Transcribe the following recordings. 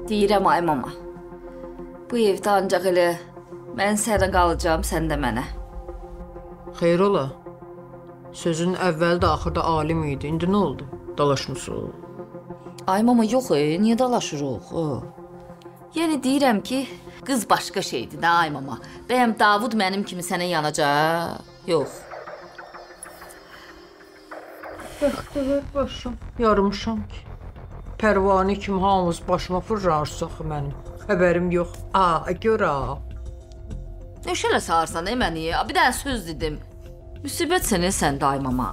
Deyirəm ay mama. Bu evdə ancaq elə mən sənə qalacağım, sən də mənə. Xeyr ola. Sözün əvvəldə axırda alim idi. İndi nə oldu? Dalaşmısın? Ay mama yox, niyə dalaşırıq? Yəni deyirəm ki, qız başqa şeydir də ay mama. Bəyəm Davud mənim kimi sənə yanacaq? Yox. Bəxtəvər başım. Yarımışam ki. Pərvani kimi hamımız başıma fırlarsaq mənim. Xəbərim yox. Gör Nöşələ sağırsan məni? Bir dənə söz dedim. Müsibət sənə səndə ay mama.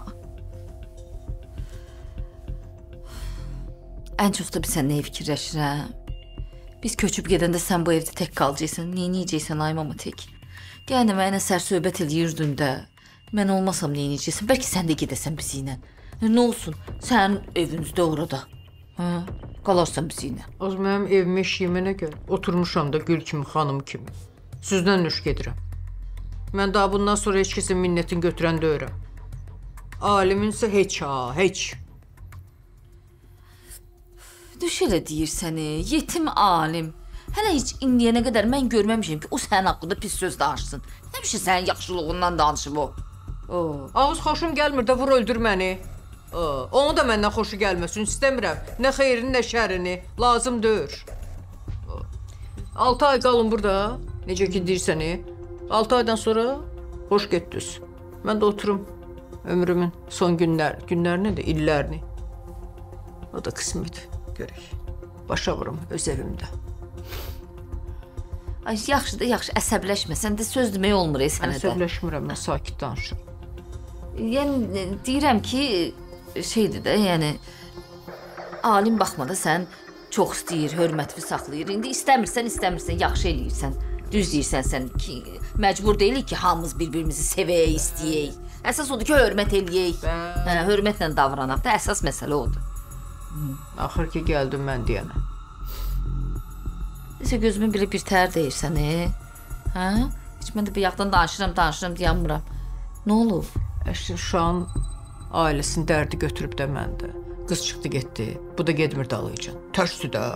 Ən çox da bir sən nəyə fikirləşirəm? Biz köçüb gedəndə sən bu evdə tək qalacaqsan. Neyniyəcəksən ay mama tək? Yəni mənə sərsöhbət eləyirdin də. Mən olmasam neyniyəcəksən? Bəlkə sən də gedəsən bizimlə. Nə olsun? Sənin evinizdə orada. Qalarsan bizimlə. Az mənim evimə eşiyimə nə gəl? Oturmuşam da gül kimi, xanım kimi. Süzdən nöş gedirəm. Mən daha bundan sonra heç kəsin minnətin götürən deyirəm. Alimin isə heç. Düş elə deyirsən, yetim alim. Hələ heç indiyənə qədər mən görməmişim ki, o sənin haqqında pis söz danışsın. Həmişə sənin yaxşılığından danışıb o. Ağız xoşum gəlmir də vur öldür məni. Onu da məndən xoşu gəlməsin, istəmirəm. Nə xeyrini, nə şərini. Lazım deyir. 6 ay qalın burada. Necə ki deyirsən, 6 aydan sonra xoş getdiniz. Mən də oturum ömrümün son günlərini də, illərini. O da qismət, görək. Başa vurum öz evimdə. Ay, yaxşı da yaxşı, əsəbləşmə. Sən də söz demək olmur sənə də. Əsəbləşmirəm, mən sakit danışıram. Yəni, deyirəm ki, şeydir də, yəni, alim baxmada sən çox istəyir, hörmətli saxlayır. İndi istəmirsən, yaxşı eləyirsən. Düz deyirsən sən ki, məcbur deyilik ki, hamımız bir-birimizi sevək, istəyək. Əsas odur ki, hörmət eləyək. Hörmətlə davranaq da əsas məsələ odur. Axır ki, gəldim mən deyənə. Nəsə gözümün biri bir tər deyirsən, Heç mən də bir yaxdan danışıram, dayanmıram. Nə olub? Uşağın ailəsinin dərdi götürüb də məndə. Qız çıxdı, getdi. Bu da gedmir dalayıcan. Tərsdir də.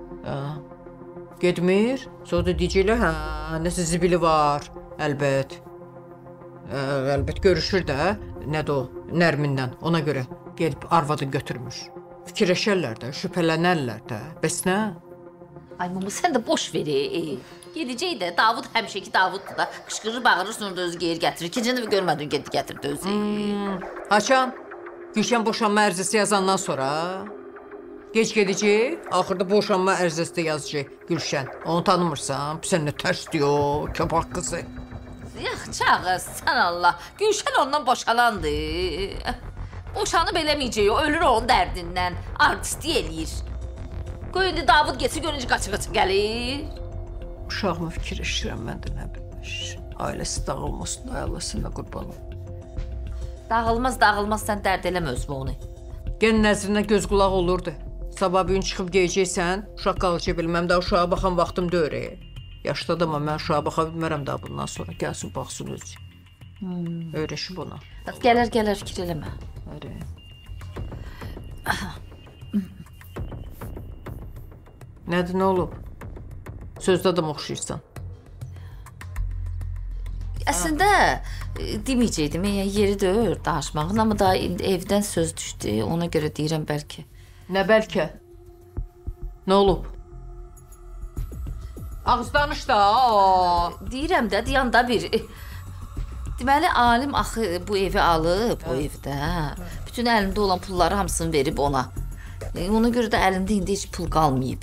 Gedmir. Sonra da deyəcəklər, nəsə zibili var. Əlbət görüşür də. Nədir o? Nərmindən. Ona görə gedib arvadını götürmür. Fikirləşərlər də, şübhələnərlər də. Bəs nə? Ay mama, sən də boş ver. Gedəcək də, Davud həmişəki Davuddur da. Qışqırır, bağırır, sonra da özü geyir gətirir. İkincini də görmədin, gətirdi özü. Haçan, Gülşən boşanma ərizəsi yazandan sonra gec gedəcək, axırda boşanma ərizəsi də yazacaq Gülşən. Onu tanımırsan, sən nə tərs diyor, köpək qızı. Yaxşı ağız, sən Allah. Gülşən ondan boşanandı. Boşanıb eləməyəcək, o ölür onun dərdindən. Artistlik eləyir. Qoy indi Davud getsin, görünce qaçı-qaçı gəlir. Uşağımı fikirləşirəm, mən də nə bilmiş. Ailəsi dağılmasın, ailəsinə qurbanım. Dağılmaz, sən dərd eləmə özümə onu. Gən nəzrinə göz qulaq olurdu. Sabah bir gün çıxıb geyəcəksən, uşaq qalacaq bilməm də uşağa baxan vaxtım deyir. Yaşlı adama mən uşağa baxa bilmərəm daha bundan sonra. Gəlsin, baxsın özü. Öyrəşib ona. Gələr, fikir eləmə. Nədir, nə olub? Sözdə adam oxşayırsan. Əslində, deməyəcəkdim, yeri deyir danışmağın, amma daha evdən söz düşdü, ona görə deyirəm bəlkə. Nə bəlkə? Nə olub? Ağız danış da. Deyirəm də, dayan da bir. Deməli, alim axı bu evi alıb, o evdə. Bütün əlində olan pulları hamısını verib ona. Ona görə də əlində indi heç pul qalmayıb.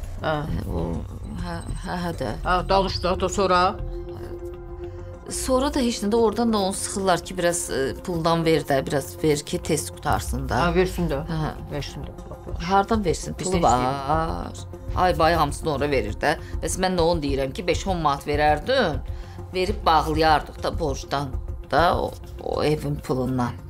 Hə də. Danış da sonra. Sonra da heç nə də oradan da onu sıxırlar ki, biraz puldan ver də, biraz ver ki, tez qutarsın da. Versin də. Versin də. Hardan versin? Pulu var. Ay hamısını ora verir də. Bəs mən də onu deyirəm ki, 5-10 manat verərdin, verib bağlayardıq da borcdan da o evin pulundan.